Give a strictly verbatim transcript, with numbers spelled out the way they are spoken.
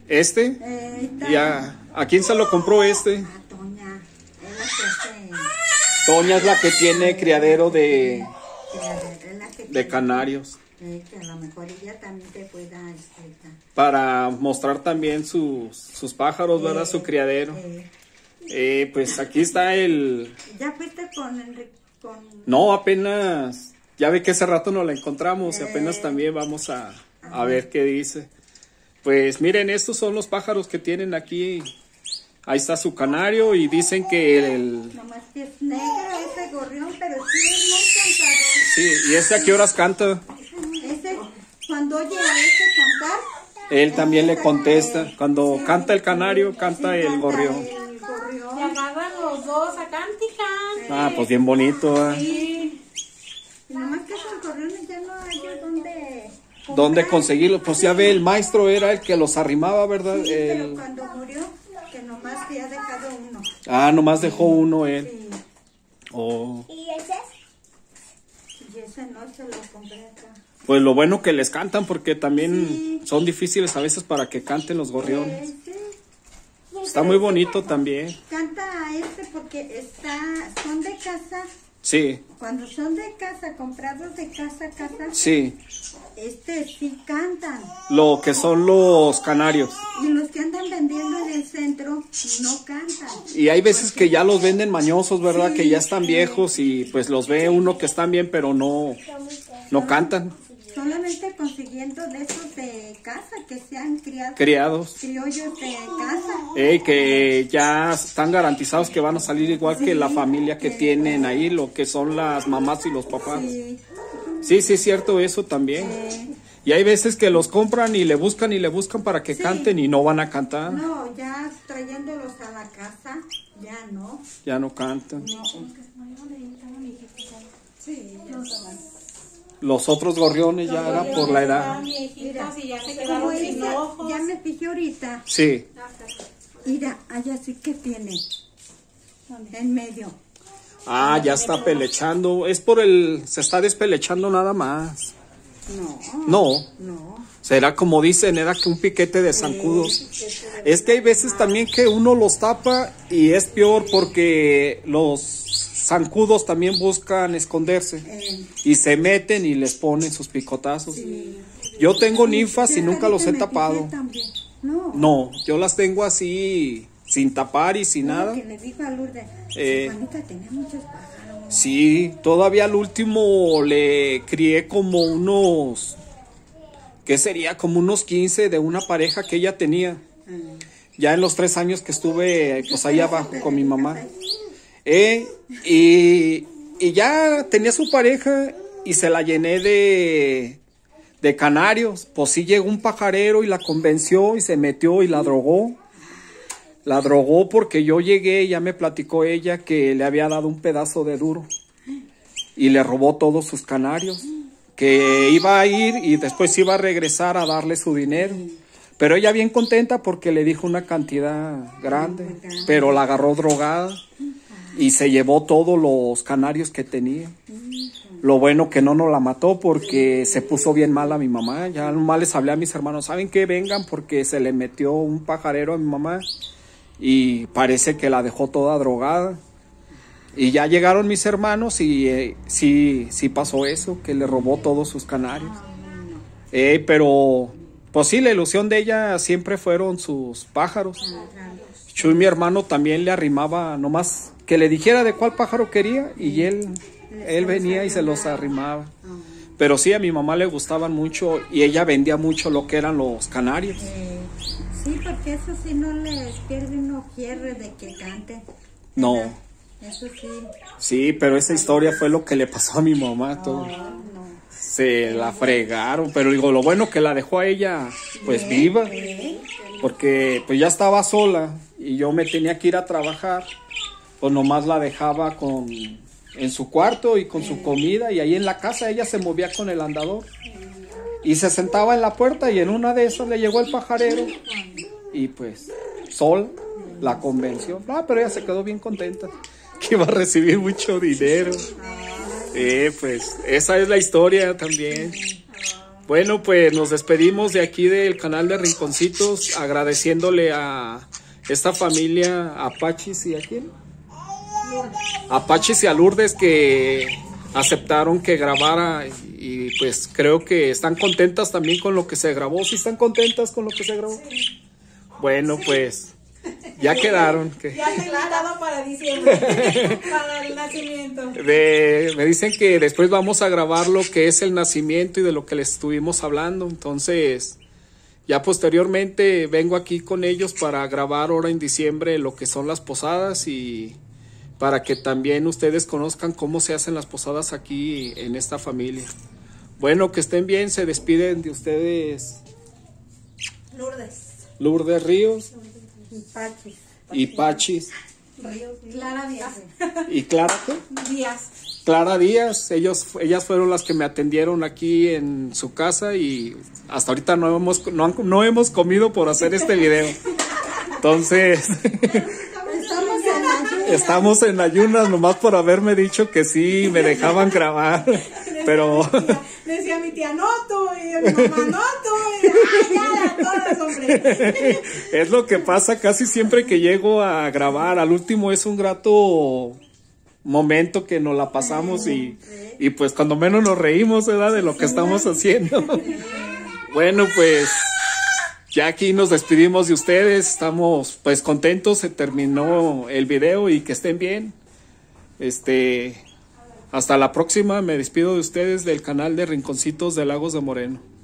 ¿Este? Eh, ¿Y a, a quién se lo compró este? A Toña. Es la que hace. Toña es la que tiene criadero de, Es la que de tiene, canarios. eh, que a lo mejor ella también te pueda explicar. Para mostrar también sus, sus pájaros, ¿verdad? Eh, Su criadero. Eh, Eh, pues aquí está el... ¿Ya fuiste con Enrique? Con... No, apenas... Ya ve que hace rato nos la encontramos y Eh. apenas también vamos a, a ver qué dice. Pues miren, estos son los pájaros que tienen aquí. Ahí está su canario y dicen que el... Nomás que es negro ese gorrión, pero sí es muy cantador. Sí, ¿y este a qué horas canta? Ese, cuando oye a ese cantar... Él también le contesta. Cuando canta el canario, canta sí, el canta gorrión. el gorrión. Se agarran los dos a cantijan. Ah, pues bien bonito, ¿eh? Sí. Y nomás que esos gorriones ya no hay dónde... ¿Dónde conseguirlo? Pues ya ve, el maestro era el que los arrimaba, ¿verdad? Sí, pero El... cuando murió, que nomás que ha dejado uno. Ah, nomás dejó uno él. Sí, Oh. ¿Y ese? y ese no se lo compré acá. Pues lo bueno que les cantan porque también Sí. son difíciles a veces para que canten los gorriones. Eh, sí. Está muy bonito también. Canta este porque está, son de casa. Sí, Cuando son de casa, comprados de casa a casa, sí. este sí cantan. Lo que son los canarios. Y los que andan vendiendo en el centro no cantan. Y hay veces que ya los venden mañosos, ¿verdad? Sí, Que ya están sí. viejos y pues los ve uno que están bien, pero no, no cantan. Solamente consiguiendo de esos de casa que se han criado. Criados. Criollos de casa. Eh, que ya están garantizados que van a salir igual que la familia que tienen ahí, lo que son las mamás y los papás. Sí. Sí, sí, es cierto eso también. Eh, Y hay veces que los compran y le buscan y le buscan para que Sí. canten y no van a cantar. no, ya trayéndolos a la casa, ya no. Ya no cantan. No. Sí, ya estaban. Los otros gorriones ya era por la edad. Estaban viejitas y ya se Como quedaron sin esa, ojos. ya me fijé ahorita. Sí. Mira, allá sí que tiene. En medio. Ah, ya está pelechando. Es por el... Se está despelechando nada más. No. No. No. Será como dicen, era que un piquete de zancudos. Es que hay veces también que uno los tapa y es peor porque los zancudos también buscan esconderse. Eh, Y se meten y les ponen sus picotazos. sí. Yo tengo ninfas y Yo nunca los he ahorita me tapado. fijé también. No. No, yo las tengo así, sin tapar y sin Lo nada. que le dijo a Lourdes, Eh. Juanita tenía muchos pájaros. Sí, todavía al último le crié como unos, ¿qué sería? Como unos quince de una pareja que ella tenía. Ah. Ya en los tres años que estuve pues ahí abajo con mi mamá. Eh, y, y ya tenía su pareja y se la llené de, de canarios. Pues sí llegó un pajarero y la convenció y se metió y la drogó. La drogó porque yo llegué y ya me platicó ella que le había dado un pedazo de duro. Y le robó todos sus canarios. Que iba a ir y después iba a regresar a darle su dinero. Pero ella bien contenta porque le dijo una cantidad grande. Pero la agarró drogada. Y se llevó todos los canarios que tenía. Lo bueno que no nos la mató porque se puso bien mal a mi mamá. Ya nomás les hablé a mis hermanos, ¿saben qué? Vengan porque se le metió un pajarero a mi mamá. Y parece que la dejó toda drogada. Y ya llegaron mis hermanos y eh, sí, sí pasó eso, que le robó todos sus canarios. Eh, pero, pues sí, la ilusión de ella siempre fueron sus pájaros. Chuy, mi hermano, también le arrimaba nomás que le dijera de cuál pájaro quería y él, él venía y se los arrimaba. Pero sí, a mi mamá le gustaban mucho y ella vendía mucho lo que eran los canarios. Eh, sí, porque eso sí no les pierde uno cierre de que cante. No. ¿Verdad? Eso sí. Sí, pero esa historia fue lo que le pasó a mi mamá. Todo. No, no. Se la fregaron, pero digo, lo bueno que la dejó a ella pues viva. Porque pues ya estaba sola y yo me tenía que ir a trabajar. Pues nomás la dejaba con en su cuarto y con su comida y ahí en la casa ella se movía con el andador. Y se sentaba en la puerta y en una de esas le llegó el pajarero y pues Sol la convenció. Ah, pero ella se quedó bien contenta que iba a recibir mucho dinero. Eh, pues esa es la historia también. Bueno, pues nos despedimos de aquí del canal de Rinconcitos, agradeciéndole a esta familia, a Pachis y a quién? A Pachis y a Lourdes, que aceptaron que grabara, y pues creo que están contentas también con lo que se grabó. ¿Sí están contentas con lo que se grabó? Sí. Bueno, pues ya quedaron. Que... Ya está invitado para diciembre, para el nacimiento. De, me dicen que después vamos a grabar lo que es el nacimiento y de lo que les estuvimos hablando. Entonces, ya posteriormente vengo aquí con ellos para grabar ahora en diciembre lo que son las posadas y para que también ustedes conozcan cómo se hacen las posadas aquí en esta familia. Bueno, que estén bien, se despiden de ustedes. Lourdes. Lourdes Ríos. Y Pachis. Y Pachis. Ríos. Clara Díaz. ¿Y Clara qué? Díaz. Clara Díaz. Ellos, ellas fueron las que me atendieron aquí en su casa y hasta ahorita no hemos, no, no hemos comido por hacer este video. Entonces... Estamos en ayunas nomás por haberme dicho que sí, me dejaban grabar, pero... Decía mi tía, no tú, y mi mamá, no tú, y ay, ya, todas, hombre. Es lo que pasa casi siempre que llego a grabar, al último es un grato momento que nos la pasamos y, y pues cuando menos nos reímos, ¿verdad? De lo que estamos haciendo. Bueno, pues... Ya aquí nos despedimos de ustedes, estamos pues contentos, se terminó el video y que estén bien. Este, hasta la próxima, me despido de ustedes del canal de Rinconcitos de Lagos de Moreno.